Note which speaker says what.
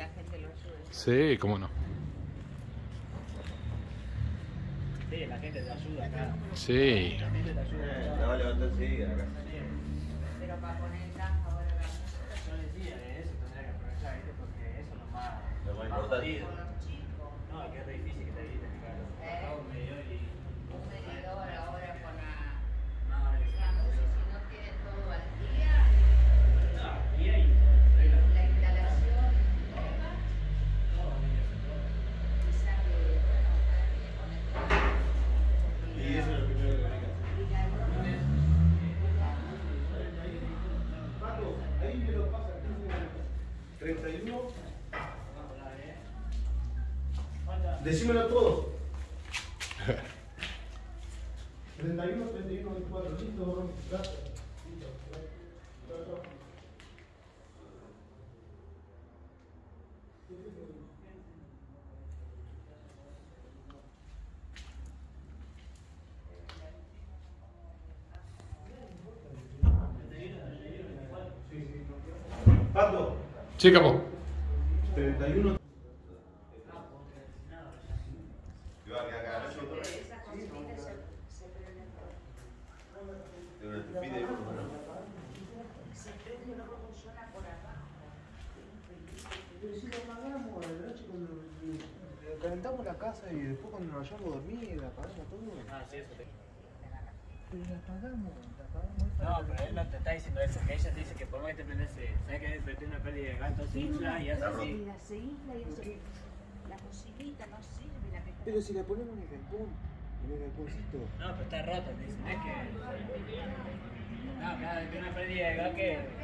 Speaker 1: la gente lo ayude.
Speaker 2: Sí, cómo no.
Speaker 3: Sí, la gente te ayuda acá.
Speaker 2: Sí.
Speaker 3: La gente te ayuda.
Speaker 4: La va a levantar enseguida acá.
Speaker 1: Pero para poner caja ahora la música.
Speaker 3: Yo decía que eso tendría que aprovechar, ¿viste? Porque eso es
Speaker 4: Lo más importante.
Speaker 3: jodido.
Speaker 1: Con los chicos.
Speaker 3: No, que es re difícil que te griten, claro. Acá un medidor y...
Speaker 1: Un medidor ahora con la
Speaker 3: No,
Speaker 1: música, si no tienen todo al día,
Speaker 3: no, y ahí, regla.
Speaker 1: la instalación,
Speaker 3: Todo,
Speaker 1: quizás que, bueno, para que le ponen
Speaker 4: Y eso es lo primero que hay que hacer. Paco, ahí me lo pasa 31. Decímelo todo. 31, 31, 24. Listo, Ron. Gracias. Listo. Chao, chao. Paco,
Speaker 2: Sí, capo.
Speaker 4: 31.
Speaker 1: esa cocinita se prende se prende y luego funciona por abajo.
Speaker 4: Pero si lo apagamos a la noche cuando calentamos la casa y después cuando nos vayamos a dormir, la apagamos todo.
Speaker 3: Ah, sí, eso te...
Speaker 4: Pero la apagamos.
Speaker 3: No, pero él no te está diciendo eso, que ella te dice que por más que te prendes, ¿sabes que tiene una pérdida de gas? Se infla y hace así.
Speaker 1: Mira, se infla y hace. La cocinita no sirve, la que está.
Speaker 4: Pero si la ponemos en el galpón, en el galponcito.
Speaker 3: No, pero está rota, te dicen, es que... No, claro, tiene una pérdida de gas que...